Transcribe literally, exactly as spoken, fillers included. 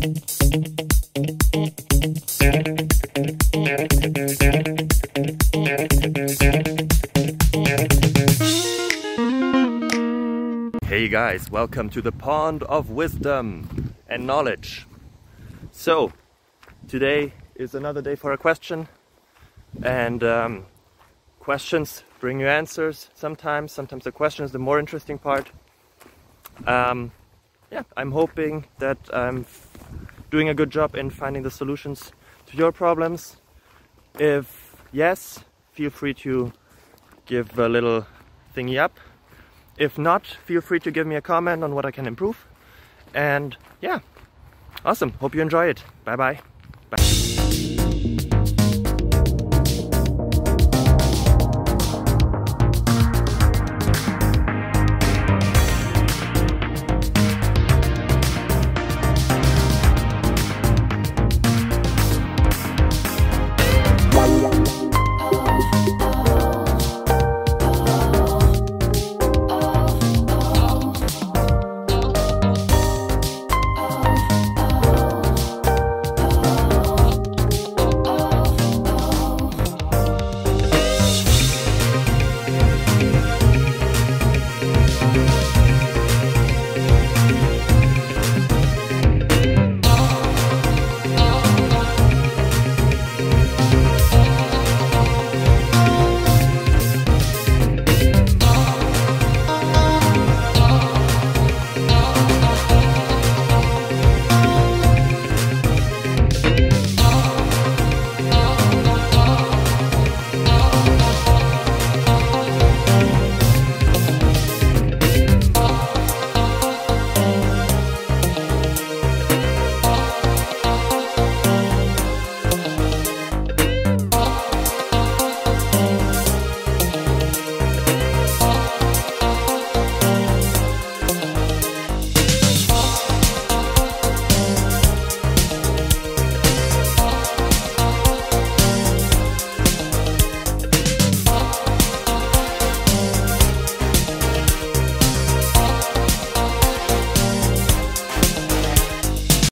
Hey guys, welcome to the Pond of Wisdom and Knowledge. So, today is another day for a question, and um, questions bring you answers sometimes. Sometimes the question is the more interesting part. Um, yeah, I'm hoping that I'm doing a good job in finding the solutions to your problems. If yes, feel free to give a little thingy up. If not, feel free to give me a comment on what I can improve. And yeah, awesome. Hope you enjoy it. Bye bye. Bye.